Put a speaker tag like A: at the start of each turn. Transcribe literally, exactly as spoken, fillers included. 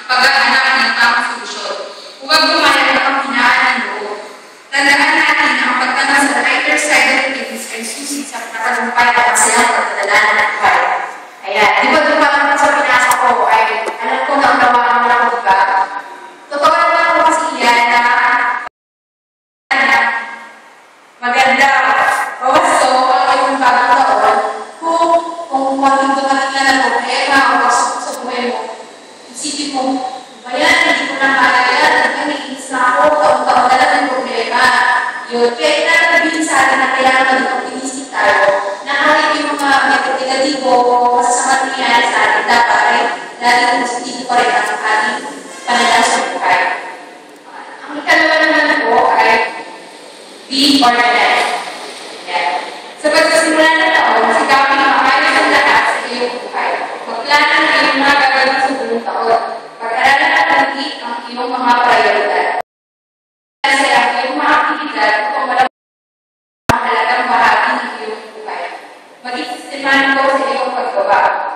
A: paghahanap ng tamang solusyon. Huwag bumayag ng panghinaan ng loob. Tandaan natin na ang pagtanong sa lighter side of things ay susi sa nakalumpay at masayang pagdadala ng buhay. Ayan, di ba doon parang sa pinasa ko ay alam ko na unawaan mo lang ko, diba? Totoo naman ko kasi yan na maganda. Bawasto, alam yung bagong taon, kung kung konting dumating na ng problema o pasok sa buhay mo, isipin mo, ba yan, hindi ko na kaya yan, nag-inis na ako, taon-taon na lang yung problema. Yun, kaya inatabihin sa atin na kailangan mag-optimistic tayo, na kahit yung mga negatibo o masasama nangyayari sa atin, dapat ay laging positibo pa rin ang ating pananaw sa buhay. Ang ikalawa naman po ay be organized. Yeah. Sa pagsasimula ng taon, sigapin ang makayos ang lahat sa iyong buhay. Magplanan ang iyong mga gagawin sa buong taon. Pag-aralan at magiging ang iyong mga prioridad. Kasi ang iyong mga aktibidad upang malamang ang mahalagang bahagi ng iyong buhay. Maging sistemaniko sa iyong paggawa.